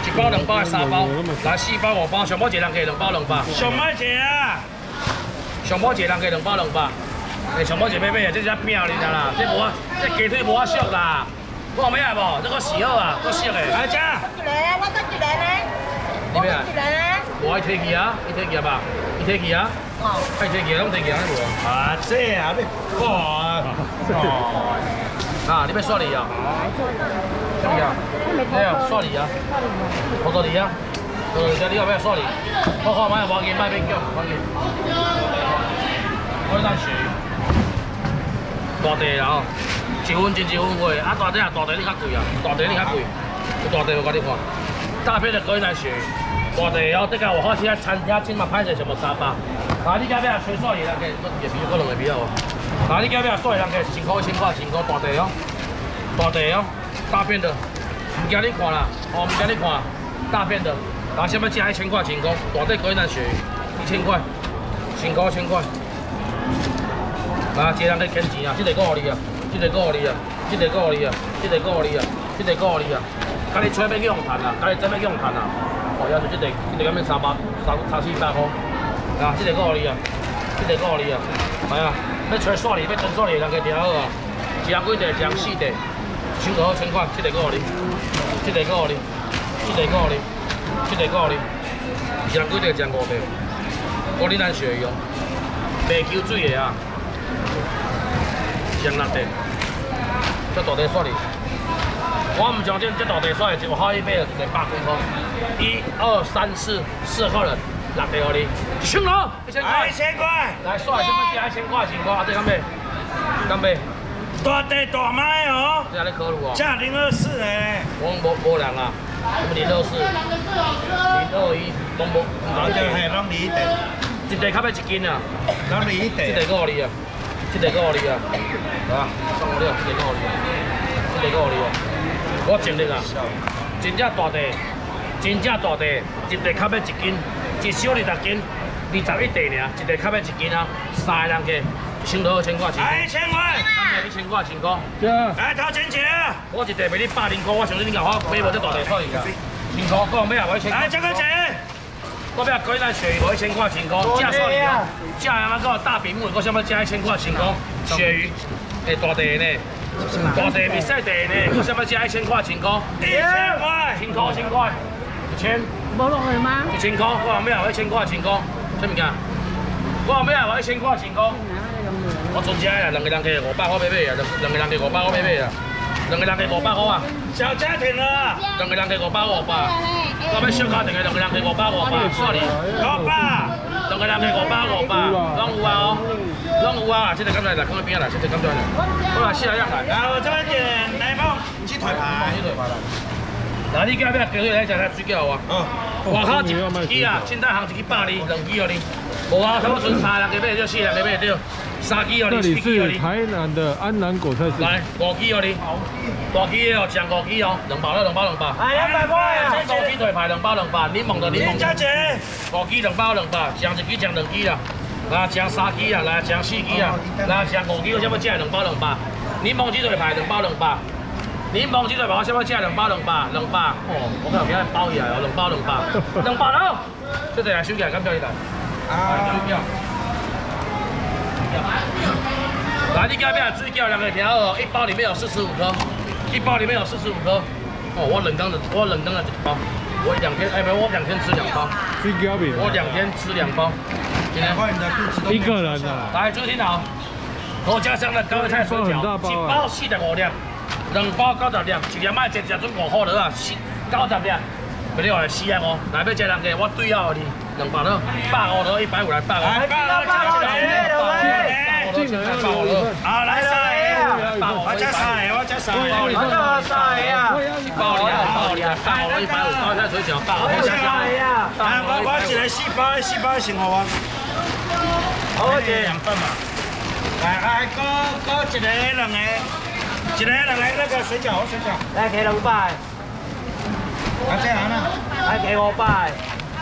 1包、2包还是3包？来4包、5包，上包一个人给2包、2包。 上包一个啊！ 上包一个人给2包、2包。上包一个买，这只拼你啦，这无啊，这鸡腿无啊俗啦。我后尾来无？这个洗好啊，够俗的。来吃。 一个，我得一个呢。 你咩啊？ 一个呢。 我爱摕去啊，你摕去啊吧？你摕去啊？哦。爱摕去，拢摕去啊，无？ 啊，这啊，你哇！ 啊，你要刷梨啊？怎么样？对啊，刷梨啊，土豆梨啊，土豆梨你要不要刷梨？我看买无紧，买免叫，无紧。我咱水，大地啦吼，1分钱1分货，啊大地啊，大地你较贵啊，大地你较贵，有大地我甲你看，大片的可以咱水，大地哦，这个我好些餐厅今嘛歹势全部300，啊你隔壁吹刷梨人家也比可能会比较哦，啊你隔壁刷梨人家1000块1000块1000块大地哦。大地哦，大片的，唔惊你看啦，哦唔惊你看，大片的，啊什么价1000块1000块，大地可以咱学1000块，1000块1000块，啊，一个人去捡钱啊，这个够你啊，这个够你啊，这个够你啊，这个够你啊，这个够你啊，甲你吹要去用赚啊，甲你真要去用赚啊，哦，要是这个敢免300、300-400块，啊，这个够你啊，这个够你啊，系啊，要吹刷梨，要真刷梨，人家听好啊，一人几块，一人4块。收到1000块，这个够你，这个够你，这个够你，这个够你，一人几块，一人5块，够你咱学用，袂抽水的啊，一人6块，这大地刷哩，我唔相信这大地刷的，就好一买就100几块，1、2、3、4个人6块给你，1000咯，1000块 ，1000块， 来刷什么价1000块1000块，啊这敢买，敢买。 大地大麦哦， 这在考虑哦。 价024嘞， 我无人啊，什么024、021，拢无。 人家系拢离地， 一地较要1斤啊， 拢离地。 这个够你啊，这个够你啊，啊，送我了，这个够你啊，这个够你啊。我尽力啊，真正大地，真正大地，一地较要1斤，一小20斤，21地尔，一地较要1斤啊，3个人计。1000多1000块， 来1000块 ，1000块1000块， 来掏钱钱， 我一地卖你100块，我相信你甲我买无这大地可以啊，1000块，我买啊，我1000块。 来这个钱， 我要可以咱鳕鱼，无1000块10块，价算你啊，价他妈个大屏幕，我想要加1000块10块，鳕鱼，诶大地呢，大地比赛地呢，我想要加1000块10块 ，1000块 ，1000块10块，1000， 无落去吗 ？1000块，我后尾啊，我1000块10块，什么件？我后尾啊，我1000块10块。我存钱啊，2个人给500块买啊，2个人给500块买啊，2个人给500块啊， 小家庭了 ，2个人给500块500，我要小家庭的2个人给500块500，算你，500，2个人给500块500，拢有啊哦，拢有啊，这个刚才来，放喺边啊来，这个刚才来，我来试下样来， 来我这边点奶包鸡腿排， 鸡腿排来，那你今日叫佢来食水饺啊？外口一支啊，清淡行一支120，2支哦你，无啊，差不多剩3人给买，就4人给买对。3支哦， 这你里是台南的安南果菜市。 来5支哦，你大支的哦，上5支哦，2包了2包2包。 来200块啊！ 这鸡腿排2包2包，柠檬的柠檬。 加钱。 5支2包2包，上1支上2支啦，来上3支啊，来上4支啊，来上5支，我想要加2包2包。柠檬鸡腿排2包2包，柠檬鸡腿排我想要加2包2包2包。哦，我看有包起来哦，2包2包，2包了。这个来收起来，敢叫你来？啊，收起。来，你隔壁的水饺两个听好哦，1包里面有45颗，1包里面有45颗。哦，我冷冻的1包，我2天，哎不，我2天吃2包。 水饺饼。 我2天吃2包。今天一个人啊。 来，注意听好，何家乡的高丽菜水饺，1包45粒，2包90粒，1粒卖1只准5块了啊，90粒。不了，4个哦，来要吃人家，我对好你2包了，150了，150来150。来，150了，好来3个，我加3个，我加3个，我加3个啊，150了，150，高丽菜水饺150，我加3个啊，我一个4包先好啊，好这2份嘛，来，搁一个2个，那个水饺，来给200。啊，这样啦，来给500。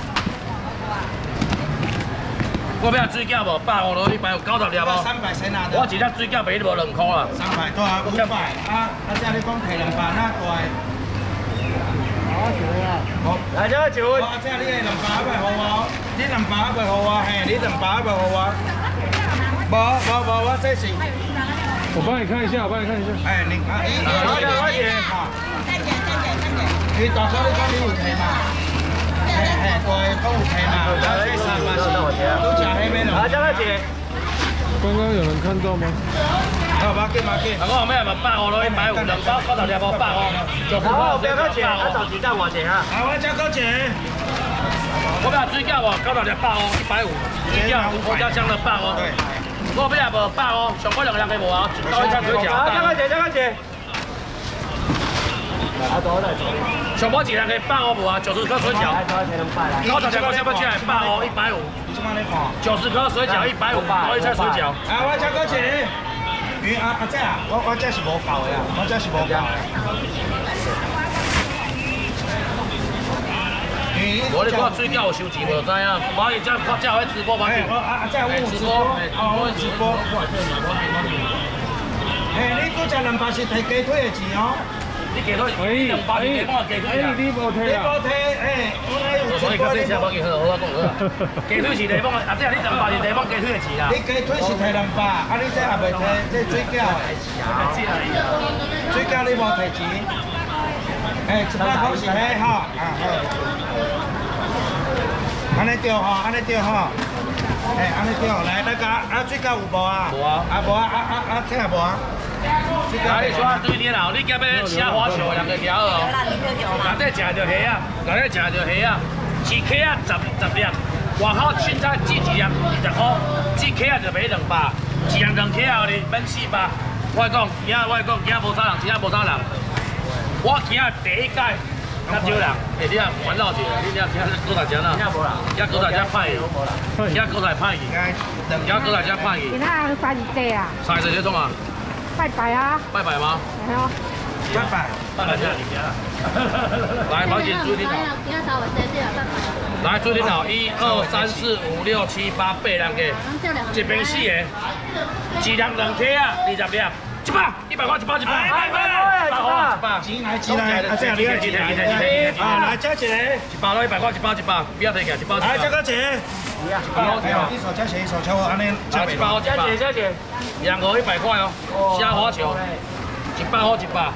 我要水饺无150了，150 90粒无？300先拿。我一粒水饺卖你无2块啦。300多啊，500啊，这你讲提200那大。我来，这个一碗。这你的200要互我，你200要互我，嘿，你200要互我。无，我这是。 我帮你看一下，我帮你看一下。 哎，你啊，好的，我姐。 再减。 你大哥，你讲你有提嘛？嘿，对，讲有提嘛。这3嘛是都吃迄边咯。啊，这个姐。 刚刚有人看到吗？ 好，马紧。 我后面嘛150咯，150，2包9条无150，90块。不要客气，啊，手机在我这哈。 啊，我这个姐。 我要水饺无，9条150，150。水饺胡椒香的150。对。我要无150，上过2个人嘅无啊，到一餐水饺。啊，这个姐。上过一人嘅150无啊，90颗水饺。9条我想要吃150，150。90颗水饺150，到一餐水饺。 啊，我这个姐。阿姐啊，我这是无够的啊，我这是无够的。 我你看水饺有收钱无？知影？我伊这会直播吗？ 阿姐我有直播，我有直播。你拄只200是提鸡腿的钱哦。 你鸡腿，200是鸡腿啊？ 你无提啊？ 我来有直播。 所以这无记好，我讲好啊。鸡腿是地方，阿姐你200是地方鸡腿的钱啦。 你鸡腿是提200，啊你这也袂提，这水饺的。水饺你无提钱。100块是迄吼，啊好。安尼对吼，安尼对吼。安尼对，来大家，水饺有无啊？ 无啊。 无啊，这也无啊。 啊！你刷水点后，你今要虾花球，人个晓哦。内底食着虾啊，内底食着虾啊，一克啊10粒，外口凊彩寄1粒20块，一克啊就卖200，一人2克后哩免400。我讲，今无啥人，真正无啥人。我今第一届较少人，你啊烦恼者，你今搁大只啦？今无啦，今搁大只歹去，今搁大歹去，今搁大只歹去。 今仔拜日祭啊？ 啥子这种啊？ 拜啊！ 拜吗？ 系哦。 拜这里面。来，黄姐注意听好。来，注意听好，1、2、3、4、5、6、7、8、8人个，一边4个，一人2克啊，20粒，100块，100块，100块，100块， 钱来，啊这里来这一个 ，100咯，100块，100，不要提起来，100。 来这个钱，100块，你手敲我安尼 ，100块，2个100块哦，虾花球，100块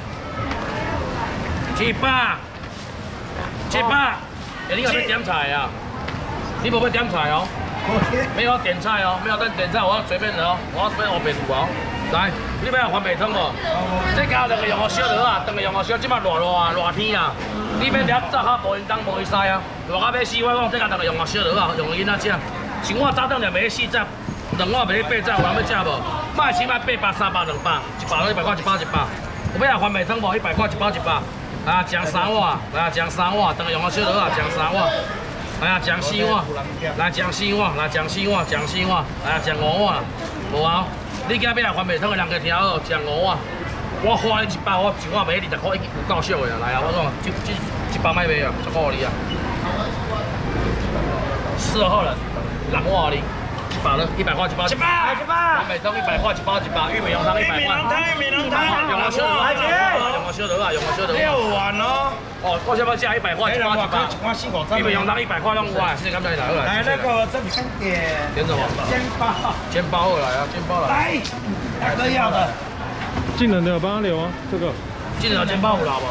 ，700，你有要点菜啊？你无要点菜哦？没有点菜哦，没有点菜，我随便的哦，我随便我白煮哦。来，你要番麦汤无？这家两个用个小螺啊，两个用个小，即摆热天啊，你要抓早下无因当无伊使啊，热到要死，我讲这家两个用个小螺啊，用个囡仔食。像我早顿就卖4只，2碗卖8只，有人要食无？卖起码800、300、200，100咯100块，100。有要番麦汤无？100块，100。啊，酱3碗，来酱3碗，两个用个小螺啊，酱3碗。来啊，酱4碗，来酱4碗，来酱4碗，来啊，酱5碗，无啊。你今要来番麦汤的人个听好，酱5碗，我花你100，我1碗卖20块，已经有够俗的啦。来啊，我讲，这100卖卖啊，10块你啊。4号人，6碗你，100了，100块100。番麦汤100块100，玉米浓汤100块。用个小螺啊，用个小螺啊 ，6碗哦。 哦，我想要加100块100。玉米浓汤100块拢有啊，现在刚才来了。 来那个这里先点。 点什么？煎包来啊，煎包来。 来，大哥要的。 进人的帮他留啊，这个。 进人的煎包有啦无？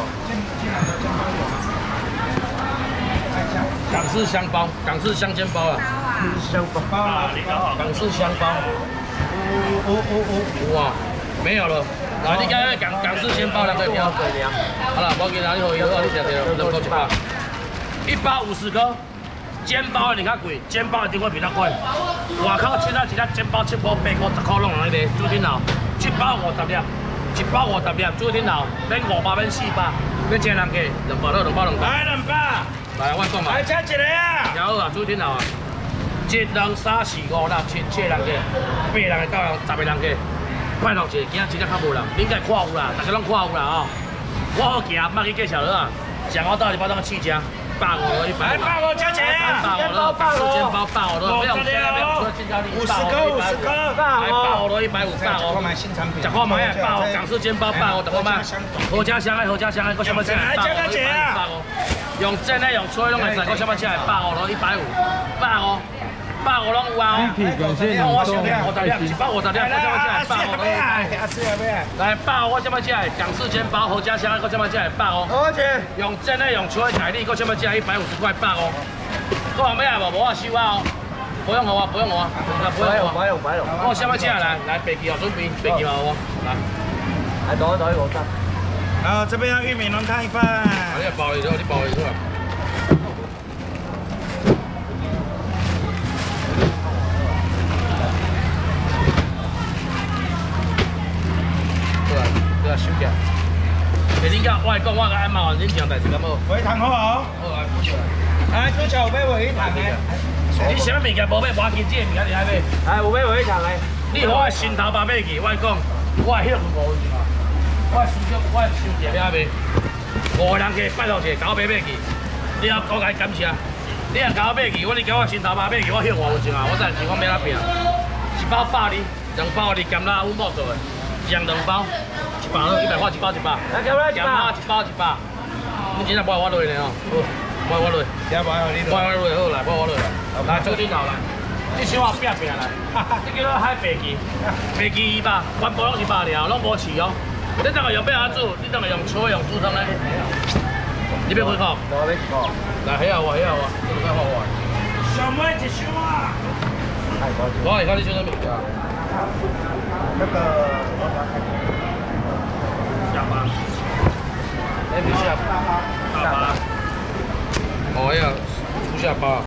港式香包，港式香煎包啊。 香包啊， 港式香包。有啊，没有了。来，你讲港式煎包两个条。好了，无紧啦，你好，你食着2块100，150颗。煎包你较贵，煎包一定会比较贵。外口凊彩一粒煎包7块8块10块拢有咧卖，注顶头1包50粒，1包50粒，注顶头免500免400，要请人给200了200。 来200， 来我讲嘛。 来请一个啊。 好啊，注顶头啊，1、2、3、4、5、6、7人给，8人的9人10个人给。快乐节，今仔真正较无人，你应该看有啦，大家拢看有啦哦。我好行，莫去介绍了啊。上我到一包当试食，150了100。 来150加钱啊！ 煎包150了，不要50颗，150了150，150。 买新产品 10块买港式煎包150，10块买。合家香的，搁什么菜？150了150。 用蒸的用吹拢会使，我什么只150咯，150，150，150拢有啊。 立体管线我冷冻 150粒，150粒，我什么只150咯。来150，我什么只港式煎包合家香，我什么只150。 而且用蒸的用吹台力，我什么只150块150。各位买啊无？无啊收啊哦。不用我，不用我，不用我。我什么只来白鸡哦，准备白鸡嘛好无？来。来倒我干。 好，这边要玉米浓汤一份。 你包一个，你包一个。对啊，收起来。恁甲我讲，我甲按麻烦恁讲代志敢好？ 回糖好不好？ 好啊，不错。 哎，猪脚有买回糖的。 你什么物件无买，我今这物件你爱买。 哎，有买回糖的。 你和我心头肉买去，我讲，我迄5分钟啊。我收钱要买，5个人去拜托者，甲我买去，你也我甲你感谢，你也甲我买去，我你甲我心头肉买去，我歇5分钟啊，我才想讲要哪拼，一包120，2包你咸辣乌木做的，酱2包，100了，100块1包1包，咸辣1包1包，你真正买我落呢哦，好，买我落， 要不要你买我落好来，买我落来，来做顶头来，你小我拼拼来，你叫做海白鸡200，全部拢100了，拢无饲哦。你当个用咩煮？你当个用炊用煮汤咧？你要几口？ 我要几个？ 来，起啊我，起啊我，这个快好我。 小妹一箱啊！ 我来看你做啥物件？ 那个下巴。哎，不是下巴。下巴。哦呀，猪下巴。